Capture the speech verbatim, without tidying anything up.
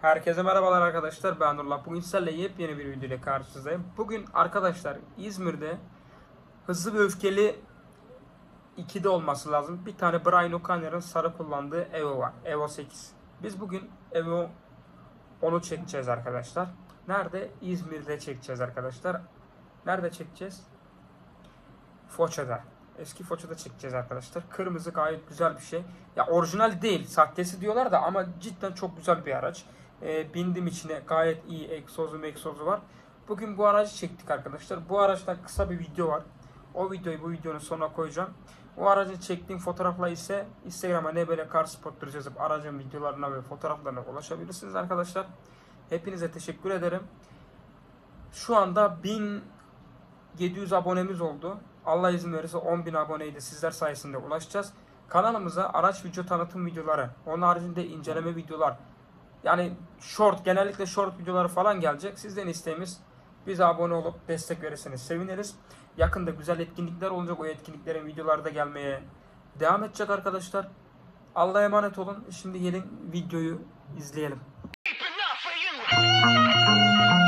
Herkese merhabalar arkadaşlar, ben Nurullah. Bugün sizlerle yepyeni bir video ile karşınızdayım. Bugün arkadaşlar İzmir'de Hızlı ve Öfkeli ikide olması lazım. Bir tane Brian O'Connor'ın sarı kullandığı Evo var. Evo sekiz. Biz bugün Evo onu çekeceğiz arkadaşlar. Nerede? İzmir'de çekeceğiz arkadaşlar. Nerede çekeceğiz? Foça'da. Eski Foça'da çekeceğiz arkadaşlar. Kırmızı gayet güzel bir şey. Ya orijinal değil, sahtesi diyorlar da ama cidden çok güzel bir araç. E, bindim içine, gayet iyi egzozu egzozu var. Bugün bu aracı çektik arkadaşlar. Bu araçtan kısa bir video var. O videoyu bu videonun sonuna koyacağım. O aracı çektiğim fotoğrafla ise Instagram'a ne böyle car spottur yazıp aracın videolarına ve fotoğraflarına ulaşabilirsiniz arkadaşlar. Hepinize teşekkür ederim. Şu anda bin yedi yüz abonemiz oldu. Allah izin verirse on bin aboneyi de sizler sayesinde ulaşacağız. Kanalımıza araç video tanıtım videoları, onun haricinde inceleme videolar, yani short, genellikle short videoları falan gelecek. Sizden isteğimiz bize abone olup destek verirseniz seviniriz. Yakında güzel etkinlikler olacak. O etkinliklerin videoları da gelmeye devam edecek arkadaşlar. Allah'a emanet olun. Şimdi gelin videoyu izleyelim.